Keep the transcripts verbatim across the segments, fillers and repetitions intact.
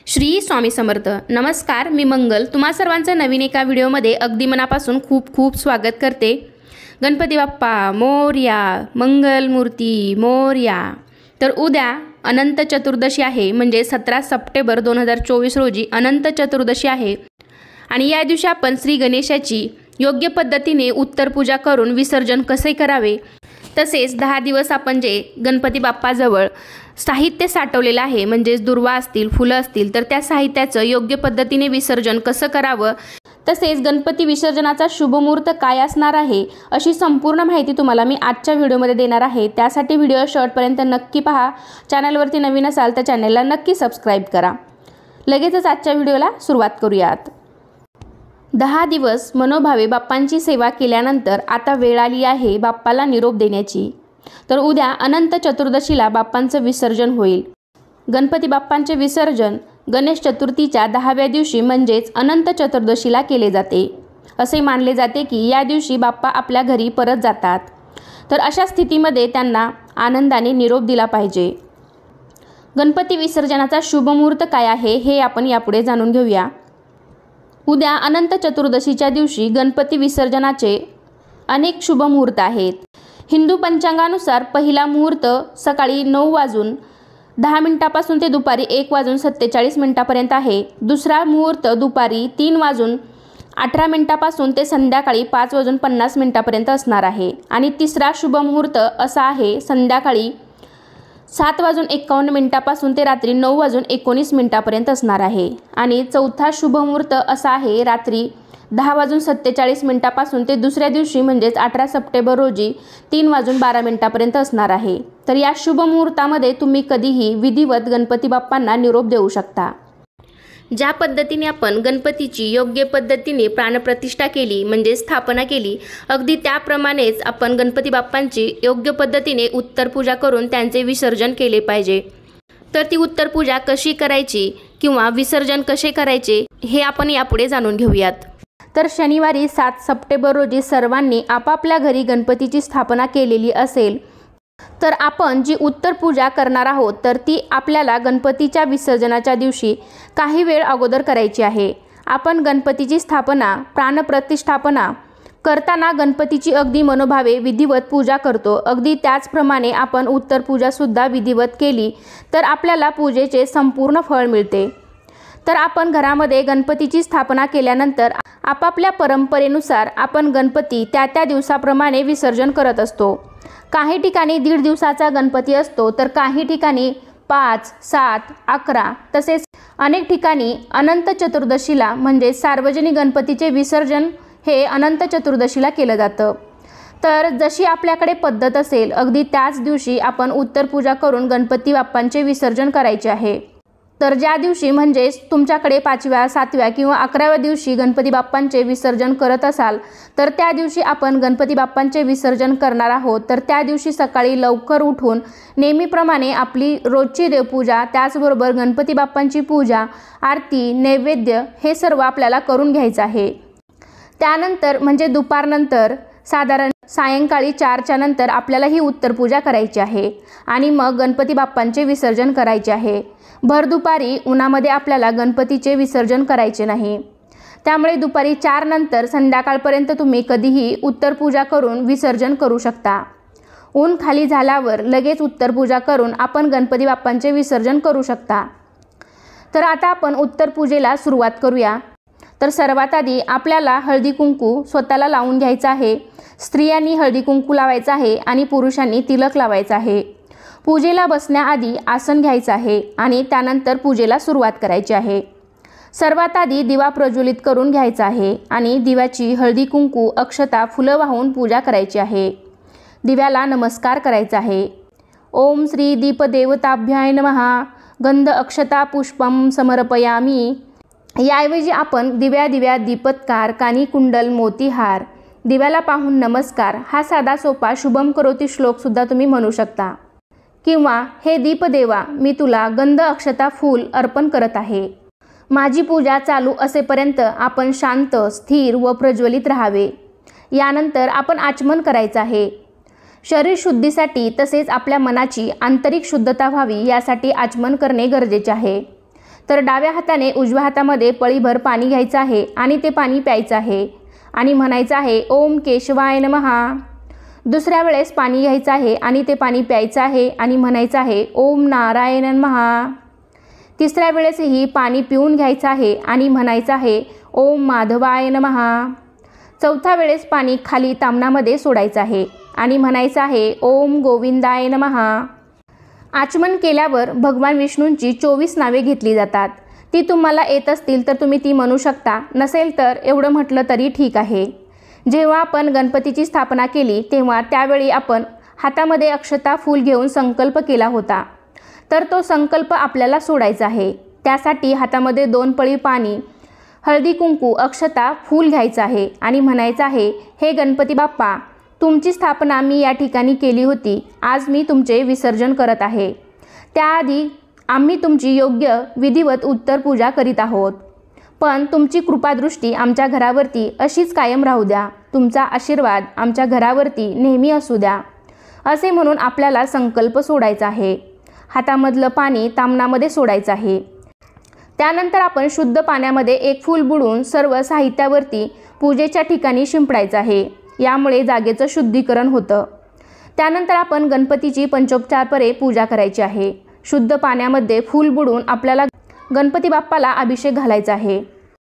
श्री स्वामी समर्थ. नमस्कार, मी मंगल तुम्हा सर्वांचं नवीन एका व्हिडिओमध्ये अगदी मनापासून खूप खूप स्वागत करते. गणपती बाप्पा मोरया, मंगल मूर्ती मोरया. तर उद्या अनंत चतुर्दशी आहे, म्हणजे सतरा सप्टेंबर दोन हजार चोवीस रोजी अनंत चतुर्दशी आहे. आणि या दिवशी आपण श्री गणेशाची योग्य पद्धतीने उत्तर पूजा करून विसर्जन कसे करावे, तसेच दहा दिवस आपण जे गणपती बाप्पाजवळ साहित्य साठवलेलं आहे, म्हणजेच दुर्वा असतील, फुलं असतील, तर त्या साहित्याचं योग्य पद्धतीने विसर्जन कसं करावं, तसेच गणपती विसर्जनाचा शुभमुहूर्त काय असणार आहे, अशी संपूर्ण माहिती तुम्हाला मी आजच्या व्हिडिओमध्ये देणार आहे. त्यासाठी व्हिडिओ शेवटपर्यंत नक्की पहा. चॅनलवरती नवीन असाल तर चॅनलला नक्की सबस्क्राईब करा. लगेचच आजच्या व्हिडिओला सुरुवात करूयात. दहा दिवस मनोभावे बाप्पांची सेवा केल्यानंतर आता वेळ आली आहे बाप्पाला निरोप देण्याची. तर उद्या अनंत चतुर्दशीला बाप्पांचं विसर्जन होईल. गणपती बाप्पांचे विसर्जन गणेश चतुर्थीच्या दहाव्या दिवशी म्हणजेच अनंत चतुर्दशीला केले जाते. असे मानले जाते की या दिवशी बाप्पा आपल्या घरी परत जातात. तर अशा स्थितीमध्ये त्यांना आनंदाने निरोप दिला पाहिजे. गणपती विसर्जनाचा शुभमुहूर्त काय आहे हे आपण यापुढे जाणून घेऊया. उद्या अनंत चतुर्दशीच्या दिवशी गणपती विसर्जनाचे अनेक शुभमुहूर्त आहेत. हिंदू पंचांगानुसार पहिला मुहूर्त सकाळी नऊ वाजून दहा मिनिटापासून ते दुपारी एक वाजून सत्तेचाळीस मिनिटापर्यंत आहे. दुसरा मुहूर्त दुपारी तीन वाजून अठरा मिनिटापासून ते संध्याकाळी पाच वाजून पन्नास मिनिटापर्यंत असणार आहे. आणि तिसरा शुभमुहूर्त असा आहे संध्याकाळी सात वाजून एक्कावन्न मिनिटापासून ते रात्री नऊ वाजून एकोणीस मिनिटापर्यंत असणार आहे. आणि चौथा शुभमुहूर्त असा आहे रात्री दहा वाजून सत्तेचाळीस मिनिटापासून ते दुसऱ्या दिवशी म्हणजेच अठरा सप्टेंबर रोजी तीन वाजून बारा मिनिटापर्यंत असणार आहे. तर या शुभमुहूर्तामध्ये तुम्ही कधीही विधिवत गणपती बाप्पांना निरोप देऊ शकता. ज्या पद्धतीने आपण गणपतीची योग्य पद्धतीने प्राणप्रतिष्ठा केली, म्हणजे स्थापना केली, अगदी त्याप्रमाणेच आपण गणपती बाप्पांची योग्य पद्धतीने उत्तर पूजा करून त्यांचे विसर्जन केले पाहिजे. तर ती उत्तर पूजा कशी करायची किंवा विसर्जन कसे करायचे हे आपण यापुढे जाणून घेऊयात. तर शनिवारी सात सप्टेंबर रोजी सर्वांनी आपापल्या घरी गणपतीची स्थापना केलेली असेल तर आपण जी उत्तर पूजा करणार आहोत तर ती आपल्याला गणपतीच्या विसर्जनाच्या दिवशी काही वेळ अगोदर करायची आहे. आपण गणपतीची स्थापना प्राणप्रतिष्ठापना करताना गणपतीची अगदी मनोभावे विधिवत पूजा करतो. अगदी त्याचप्रमाणे आपण उत्तर पूजासुद्धा विधिवत केली तर आपल्याला पूजेचे संपूर्ण फळ मिळते. तर आपण घरामध्ये गणपतीची स्थापना केल्यानंतर आपापल्या परंपरेनुसार आपण गणपती त्या त्या दिवसाप्रमाणे विसर्जन करत असतो. काही ठिकाणी दीड दिवसाचा गणपती असतो, तर काही ठिकाणी पाच, सात, अकरा, तसेच अनेक ठिकाणी अनंत चतुर्दशीला म्हणजे सार्वजनिक गणपतीचे विसर्जन हे अनंत चतुर्दशीला केलं जातं. तर जशी आपल्याकडे पद्धत असेल अगदी त्याच दिवशी आपण उत्तर पूजा करून गणपती बाप्पांचे विसर्जन करायचे आहे. तर ज्या दिवशी म्हणजेच तुमच्याकडे पाचव्या, सातव्या किंवा अकराव्या दिवशी गणपती बाप्पांचे विसर्जन करत असाल तर त्या दिवशी आपण गणपती बाप्पांचे विसर्जन करणार आहोत. तर त्या दिवशी सकाळी लवकर उठून नेहमीप्रमाणे आपली रोजची देवपूजा, त्याचबरोबर गणपती बाप्पांची पूजा, आरती, नैवेद्य हे सर्व आपल्याला करून घ्यायचं आहे. त्यानंतर म्हणजे दुपारनंतर साधारण सायंकाळी चारच्या नंतर आपल्याला ही उत्तर पूजा करायची आहे आणि मग गणपती बाप्पांचे विसर्जन करायचे आहे. भर दुपारी उन्हामध्ये आपल्याला गणपतीचे विसर्जन करायचे नाही. त्यामुळे दुपारी चार नंतर संध्याकाळपर्यंत तुम्ही कधीही उत्तर पूजा करून विसर्जन करू शकता. ऊन खाली झाल्यावर लगेच उत्तर पूजा करून आपण गणपती बाप्पांचे विसर्जन करू शकता. तर आता आपण उत्तर पूजेला सुरुवात करूया. तर सर्वात आधी आपल्याला हळदी कुंकू स्वतःला लावून घ्यायचं आहे. स्त्रियांनी हळदी कुंकू लावायचं आहे आणि पुरुषांनी तिलक लावायचं आहे. पूजेला बसण्याआधी आसन घ्यायचं आहे आणि त्यानंतर पूजेला सुरुवात करायची आहे. सर्वात आधी दिवा प्रज्वलित करून घ्यायचा आहे आणि दिव्याची हळदी कुंकू, अक्षता, फुलं वाहून पूजा करायची आहे. दिव्याला नमस्कार करायचा आहे. ओम श्री दीपदेवताभ्याय नमः. गंध अक्षता पुष्पम समर्पयामी. याऐवजी आपण दिव्या दिव्या दीपत्कार, कानी कुंडल, मोतीहार, दिव्याला पाहून नमस्कार हा साधा सोपा शुभम करोती श्लोकसुद्धा तुम्ही म्हणू शकता. किंवा हे दीपदेवा, मी तुला गंध अक्षता फूल अर्पण करत आहे. माझी पूजा चालू असेपर्यंत आपण शांत, स्थिर व प्रज्वलित राहावे. यानंतर आपण आचमन करायचं आहे. शरीर शुद्धीसाठी तसेच आपल्या मनाची आंतरिक शुद्धता व्हावी यासाठी आचमन करणे गरजेचे आहे. तर डाव्या हाताने उजव्या हातामध्ये पळीभर पाणी घ्यायचं आहे आणि ते पाणी प्यायचं आहे आणि म्हणायचं आहे ओम केशवाय नमः। दुसऱ्या वेळेस पाणी घ्यायचं आहे आणि ते पाणी प्यायचं आहे आणि म्हणायचं आहे ओम नारायण नमः। तिसऱ्या वेळेसही पाणी पिऊन घ्यायचं आहे आणि म्हणायचं आहे ओम माधवाय नमः। चौथ्या वेळेस पाणी खाली ताम्हणामध्ये सोडायचं आहे आणि म्हणायचं आहे ओम गोविंदाय नमः। आचमन केल्यावर भगवान विष्णूंची चोवीस नावे घेतली जातात। ती तुम्हाला येत असतील तर तुम्ही ती म्हणू शकता, नसेल तर एवढं म्हटलं तरी ठीक आहे। जेव्हा आपण गणपतीची स्थापना केली तेव्हा त्यावेळी आपण हातामध्ये अक्षता फूल घेऊन संकल्प केला होता, तर तो संकल्प आपल्याला सोडायचा आहे। त्यासाठी हातामध्ये दोन पळी पाणी, हळदी कुंकू, अक्षता, फूल घ्यायचं आहे आणि म्हणायचं आहे हे गणपती बाप्पा, तुमची स्थापना मी या ठिकाणी केली होती, आज मी तुमचे विसर्जन करत आहे। त्याआधी आम्ही तुमची योग्य विधिवत उत्तर पूजा करीत आहोत, पण तुमची कृपादृष्टी आमच्या घरावरती अशीच कायम राहू द्या, तुमचा आशीर्वाद आमच्या घरावरती नेहमी असू द्या, असे म्हणून आपल्याला संकल्प सोडायचा आहे। हातामधलं पाणी ताम्हणामध्ये सोडायचं आहे। त्यानंतर आपण शुद्ध पाण्यामध्ये एक फूल बुडवून सर्व साहित्यावरती पूजेच्या ठिकाणी शिंपडायचं आहे, यामुळे जागेचं शुद्धीकरण होतं। त्यानंतर आपण गणपतीची पंचोपचारपणे पूजा करायची आहे। शुद्ध पाण्यामध्ये फूल बुडवून आपल्याला गणपती बाप्पाला अभिषेक घालायचा आहे।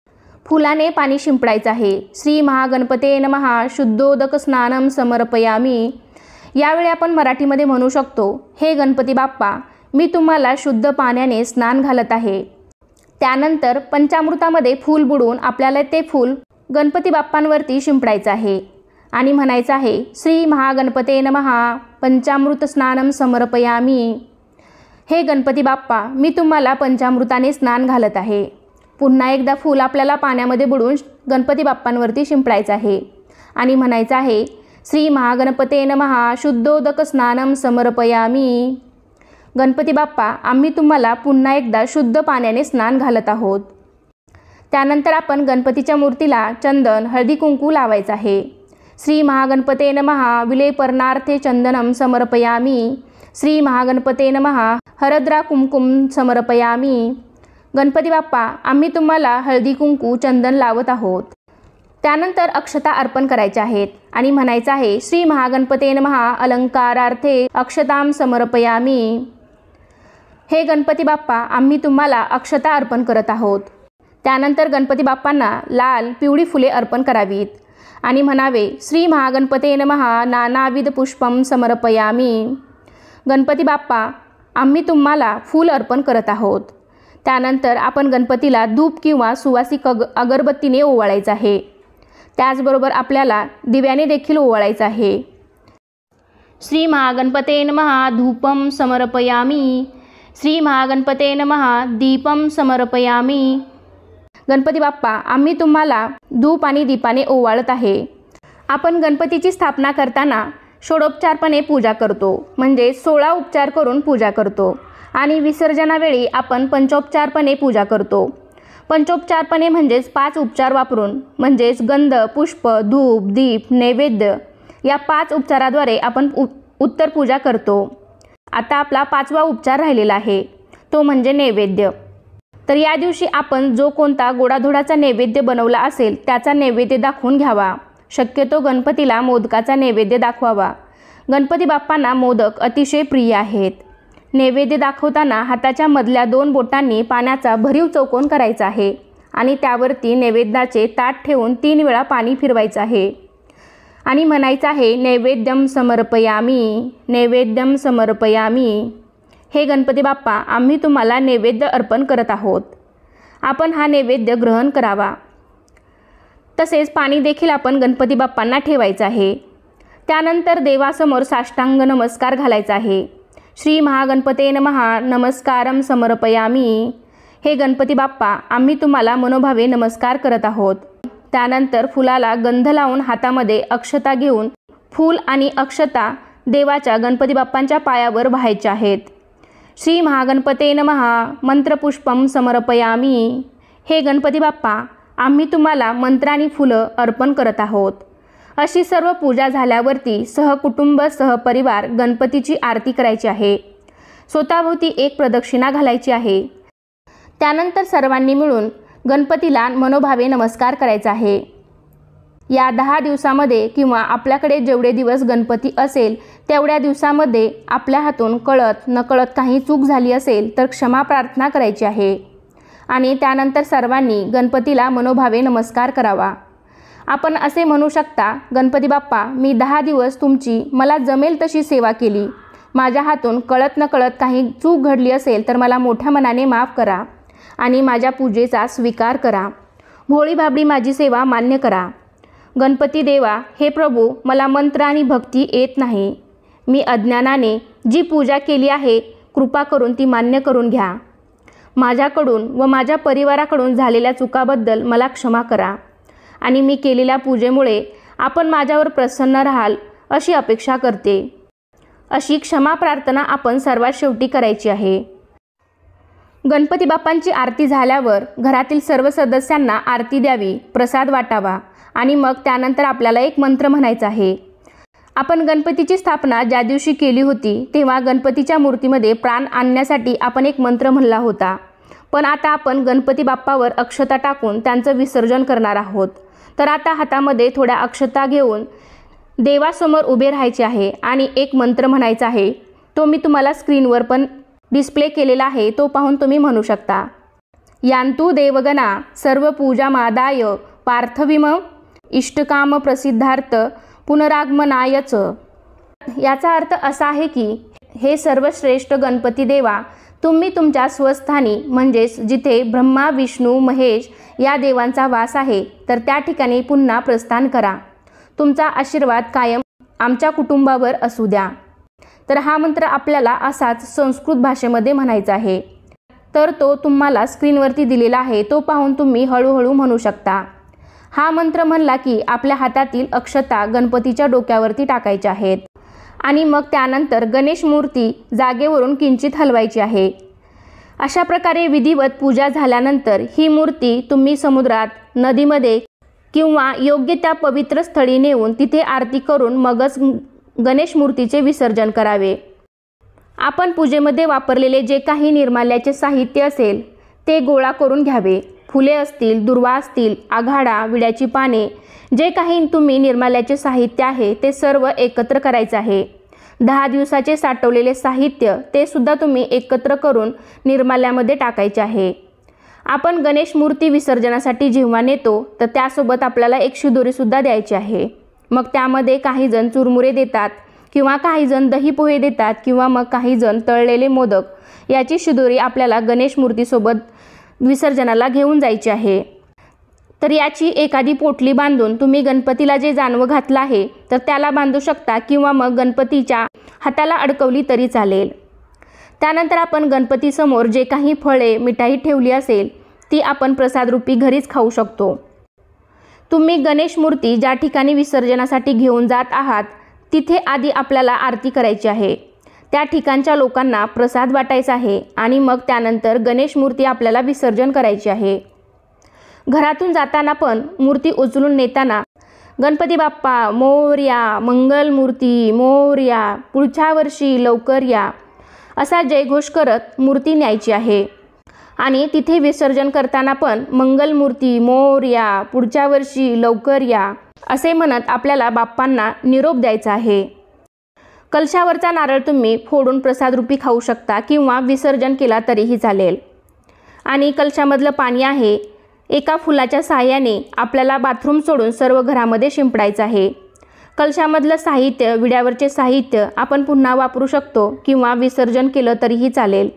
फुलाने पाणी शिंपडायचं आहे। श्री महागणपते नमः शुद्धोदक स्नानम समर्पयामी। यावेळी आपण मराठीमध्ये म्हणू शकतो हे गणपती बाप्पा, मी तुम्हाला शुद्ध पाण्याने स्नान घालत आहे। त्यानंतर पंचामृतामध्ये फूल बुडवून आपल्याला ते फूल गणपती बाप्पांवरती शिंपडायचं आहे आणि म्हणायचं आहे श्री महागणपते नमः पंचामृत स्नानम समर्पयामी। हे गणपती बाप्पा, मी तुम्हाला पंचामृताने स्नान घालत आहे। पुन्हा एकदा फूल आपल्याला पाण्यामध्ये बुडवून गणपती बाप्पांवरती शिंपडायचं आहे आणि म्हणायचं आहे श्री महागणपते नमः शुद्धोदक स्नानम समर्पयामी। गणपती बाप्पा, आम्ही तुम्हाला पुन्हा एकदा शुद्ध पाण्याने स्नान घालत आहोत। त्यानंतर आपण गणपतीच्या मूर्तीला चंदन, हळदी कुंकू लावायचं आहे। श्री महागणपते नमः विलेपर्णार्थे चंदनम समर्पयामी। श्री महागणपते नमः हरद्रा कुमकुम समर्पयामी। गणपती बाप्पा, आम्ही तुम्हाला हळदी कुंकू चंदन लावत आहोत। त्यानंतर अक्षता अर्पण करायच्या आहेत आणि म्हणायचं आहे श्री महागणपते नमः अलंकारार्थे अक्षताम समर्पयामी। हे गणपती बाप्पा, आम्ही तुम्हाला अक्षता अर्पण करत आहोत। त्यानंतर गणपती बाप्पांना लाल पिवळी फुले अर्पण करावीत आणि म्हणावे श्री महागणपते नमः नानाविध पुष्पम समर्पयामी। गणपती बाप्पा, आम्ही तुम्हाला फूल अर्पण करत आहोत। त्यानंतर आपण गणपतीला धूप किंवा सुवासिक अग अगरबत्तीने ओवाळायचं आहे। त्याचबरोबर आपल्याला दिव्याने देखील ओवाळायचं आहे। श्री महागणपते नमः धूपम समर्पयामी। श्री महागणपते नमः दीपम समर्पयामी। गणपती बाप्पा, आम्ही तुम्हाला धूप आणि दीपाने ओवाळत आहे। आपण गणपतीची स्थापना करताना षोडोपचारपणे पूजा करतो, म्हणजे सोळा उपचार करून पूजा करतो आणि विसर्जनावेळी आपण पंचोपचारपणे पूजा करतो। पंचोपचारपणे म्हणजेच पाच उपचार वापरून, म्हणजेच गंध, पुष्प, धूप, दीप, नैवेद्य या पाच उपचाराद्वारे आपण उत्तर पूजा करतो। आता आपला पाचवा उपचार राहिलेला आहे, तो म्हणजे नैवेद्य। तर या दिवशी आपण जो कोणता गोडाधोडाचा नैवेद्य बनवला असेल त्याचा नैवेद्य दाखवून घ्यावा। शक्यतो गणपतीला मोदकाचा नैवेद्य दाखवावा। गणपती बाप्पांना मोदक अतिशय प्रिय आहेत। नैवेद्य दाखवताना हाताच्या मधल्या दोन बोटांनी पाण्याचा भरीव चौकोन करायचा आहे आणि त्यावरती नैवेद्याचे ताट ठेवून तीन वेळा पाणी फिरवायचं आहे आणि म्हणायचं आहे नैवेद्यम समर्पयामी, नैवेद्यम समर्पयामी। हे गणपती बाप्पा, आम्ही तुम्हाला नैवेद्य अर्पण करत आहोत, आपण हा नैवेद्य ग्रहण करावा। तसेच पाणी देखील आपण गणपती बाप्पांना ठेवायचं आहे। त्यानंतर देवासमोर साष्टांग नमस्कार घालायचा आहे। श्री महागणपते नमः नमस्कारम समर्पयामी। हे गणपती बाप्पा, आम्ही तुम्हाला मनोभावे नमस्कार करत आहोत। त्यानंतर फुलाला गंध लावून हातामध्ये अक्षता घेऊन फूल आणि अक्षता देवाच्या गणपती बाप्पांच्या पायावर वाहायच्या आहेत। श्री महागणपते नमः मंत्रपुष्पम समर्पयामी। हे गणपती बाप्पा, आम्ही तुम्हाला मंत्र आणि फुलं अर्पण करत आहोत। अशी सर्व पूजा झाल्यावरती सहकुटुंब सहपरिवार गणपतीची आरती करायची आहे। स्वतःभोवती एक प्रदक्षिणा घालायची आहे। त्यानंतर सर्वांनी मिळून गणपतीला मनोभावे नमस्कार करायचा आहे। या दहा दिवसामध्ये किंवा आपल्याकडे जेवढे दिवस गणपती असेल तेवढ्या दिवसामध्ये आपल्या हातून कळत नकळत काही चूक झाली असेल तर क्षमा प्रार्थना करायची आहे आणि त्यानंतर सर्वांनी गणपतीला मनोभावे नमस्कार करावा। आपण असे म्हणू शकता, गणपती बाप्पा, मी दहा दिवस तुमची मला जमेल तशी सेवा केली। माझ्या हातून कळत नकळत काही चूक घडली असेल तर मला मोठ्या मनाने माफ करा आणि माझ्या पूजेचा स्वीकार करा। भोळी भाबडी माझी सेवा मान्य करा। गणपती देवा, हे प्रभू, मला मंत्र आणि भक्ती येत नाही। मी अज्ञानाने जी पूजा केली आहे कृपा करून ती मान्य करून घ्या। माझ्याकडून व माझ्या परिवाराकडून झालेल्या चुकाबद्दल मला क्षमा करा आणि मी केलेल्या पूजेमुळे आपण माझ्यावर प्रसन्न राहाल अशी अपेक्षा करते। अशी क्षमा प्रार्थना आपण सर्वात शेवटी करायची आहे। गणपती बाप्पांची आरती झाल्यावर घरातील सर्व सदस्यांना आरती द्यावी, प्रसाद वाटावा आणि मग त्यानंतर आपल्याला एक मंत्र म्हणायचा आहे। आपण गणपतीची स्थापना ज्या दिवशी केली होती तेव्हा गणपतीच्या मूर्तीमध्ये प्राण आणण्यासाठी आपण एक मंत्र म्हणला होता, पण आता आपण गणपती बाप्पावर अक्षता टाकून त्यांचं विसर्जन करणार आहोत। तर आता हातामध्ये थोड्या अक्षता घेऊन देवासमोर उभे राहायचे आहे आणि एक मंत्र म्हणायचा आहे। तो मी तुम्हाला स्क्रीनवर पण डिस्प्ले केलेला आहे, तो पाहून तुम्ही म्हणू शकता। यान्तु देवगणा सर्व पूजा मादाय पार्थविम इष्टकाम प्रसिद्धार्थ पुनरागमनायच। याचा अर्थ असा आहे की हे सर्वश्रेष्ठ गणपती देवा, तुम्ही तुमच्या स्वस्थानी म्हणजेच जिथे ब्रह्मा विष्णू महेश या देवांचा वास आहे तर त्या ठिकाणी पुन्हा प्रस्थान करा। तुमचा आशीर्वाद कायम आमच्या कुटुंबावर असू द्या। तर हा मंत्र आपल्याला असाच संस्कृत भाषेमध्ये म्हणायचा आहे। तर तो तुम्हाला स्क्रीनवरती दिलेला आहे, तो पाहून तुम्ही हळूहळू म्हणू शकता। हा मंत्र म्हणला की आपल्या हातातील अक्षता गणपतीच्या डोक्यावरती टाकायच्या आहेत आणि मग त्यानंतर गणेश मूर्ती जागेवरून किंचित हलवायची आहे। अशा प्रकारे विधिवत पूजा झाल्यानंतर ही मूर्ती तुम्ही समुद्रात, नदीमध्ये किंवा योग्य त्या पवित्र स्थळी नेऊन तिथे आरती करून मगच गणेश मूर्तीचे विसर्जन करावे। आपण पूजेमध्ये वापरलेले जे काही निर्माल्याचे साहित्य असेल ते गोळा करून घ्यावे। फुले असतील, दुर्वा असतील, आघाडा, विड्याची पाने, जे काही तुम्ही निर्माल्याचे साहित्य आहे ते सर्व एकत्र करायचे आहे। दहा दिवसाचे साठवलेले साहित्य ते सुद्धा तुम्ही एकत्र करून निर्माल्यामध्ये टाकायचे आहे। आपण गणेश मूर्ती विसर्जनासाठी जेव्हा नेतो तर त्यासोबत आपल्याला एक शिदोरीसुद्धा द्यायची आहे। मग त्यामध्ये काही जण चुरमुरे देतात किंवा काही जण दही पोहे देतात किंवा मग काही जण तळलेले मोदक याची शिदोरी आपल्याला गणेश मूर्तीसोबत विसर्जनाला घेऊन जायची आहे। तर याची एखादी पोटली बांधून तुम्ही गणपतीला जे जानवं घातलं आहे तर त्याला बांधू शकता किंवा मग गणपतीच्या हाताला अडकवली तरी चालेल। त्यानंतर आपण गणपतीसमोर जे काही फळे, मिठाई ठेवली असेल ती आपण प्रसादरूपी घरीच खाऊ शकतो। तुम्ही गणेश मूर्ती ज्या ठिकाणी विसर्जनासाठी घेऊन जात आहात तिथे आधी आपल्याला आरती करायची आहे, त्या ठिकाणच्या लोकांना प्रसाद वाटायचा आहे आणि मग त्यानंतर गणेश मूर्ती आपल्याला विसर्जन करायची आहे। घरातून जाताना पण मूर्ती उचलून नेताना गणपती बाप्पा मोरया, मंगल मूर्ती मोरया, पुढच्या वर्षी लवकर या असा जयघोष करत मूर्ती न्यायची आहे आणि तिथे विसर्जन करताना पण मंगल मूर्ती मोरया, पुढच्या वर्षी लवकर या असे म्हणत आपल्याला बाप्पांना निरोप द्यायचा आहे। कलशावरचा नारळ तुम्ही फोडून प्रसादरूपी खाऊ शकता किंवा विसर्जन केला तरीही चालेल। आणि कलशामधलं पाणी आहे एका फुलाच्या साहाय्याने आपल्याला बाथरूम सोडून सर्व घरामध्ये शिंपडायचं आहे। कलशामधलं साहित्य, विड्यावरचे साहित्य आपण पुन्हा वापरू शकतो किंवा विसर्जन केलं तरीही चालेल।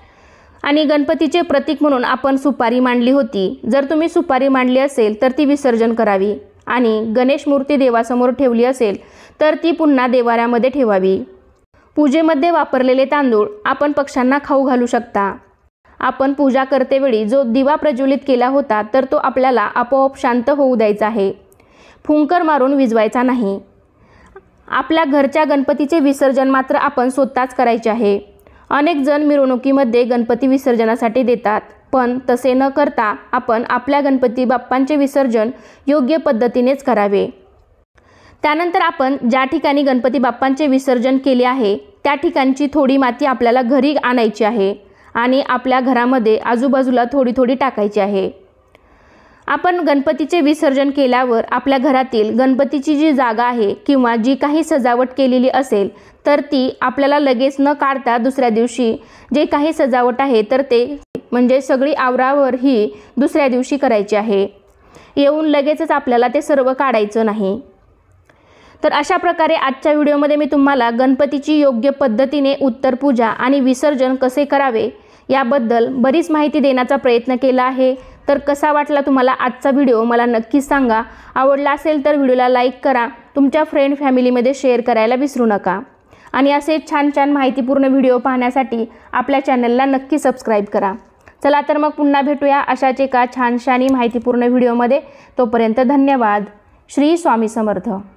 आणि गणपतीचे प्रतीक म्हणून आपण सुपारी मांडली होती, जर तुम्ही सुपारी मांडली असेल तर ती विसर्जन करावी आणि गणेश मूर्ती देवासमोर ठेवली असेल तर ती पुन्हा देवाऱ्यामध्ये ठेवावी। पूजेमध्ये वापरलेले तांदूळ आपण पक्ष्यांना खाऊ घालू शकता। आपण पूजा करतेवेळी जो दिवा प्रज्वलित केला होता तर तो आपल्याला आपोआप शांत होऊ द्यायचा आहे, फुंकर मारून विझवायचा नाही। आपल्या घरच्या गणपतीचे विसर्जन मात्र आपण स्वतःच करायचे आहे। अनेक जण मिरवणुकीमध्ये गणपती विसर्जनासाठी देतात, पण तसे न करता आपण आपल्या गणपती बाप्पांचे विसर्जन योग्य पद्धतीनेच करावे। त्यानंतर आपण ज्या ठिकाणी गणपती बाप्पांचे विसर्जन केले आहे त्या ठिकाणची थोडी माती आपल्याला घरी आणायची आहे आणि आपल्या घरामध्ये आजूबाजूला थोडी थोडी टाकायची आहे। आपण गणपतीचे विसर्जन केल्यावर आपल्या घरातील गणपतीची जी जागा आहे किंवा जी काही सजावट केलेली असेल तर ती आपल्याला लगेच न काढता दुसऱ्या दिवशी जे काही सजावट आहे तर ते म्हणजे सगळी आवरावर ही दुसऱ्या दिवशी करायची आहे। येऊन लगेचच आपल्याला ते सर्व काढायचं नाही। तर अशा प्रकारे आजच्या व्हिडिओमध्ये मी तुम्हाला गणपतीची योग्य पद्धतीने उत्तर पूजा आणि विसर्जन कसे करावे याबद्दल बरीच माहिती देण्याचा प्रयत्न केला आहे। तर कसा वाटला तुम्हाला आजचा व्हिडिओ मला नक्कीच सांगा। आवडला असेल तर व्हिडिओला लाईक करा, तुमच्या फ्रेंड फॅमिलीमध्ये शेअर करायला विसरू नका आणि असे छान छान माहितीपूर्ण व्हिडिओ पाहण्यासाठी आपल्या चॅनलला नक्की सबस्क्राईब करा। चला तर मग पुन्हा भेटूया अशाच एका छानशा आणि माहितीपूर्ण व्हिडिओमध्ये। तोपर्यंत धन्यवाद। श्री स्वामी समर्थ।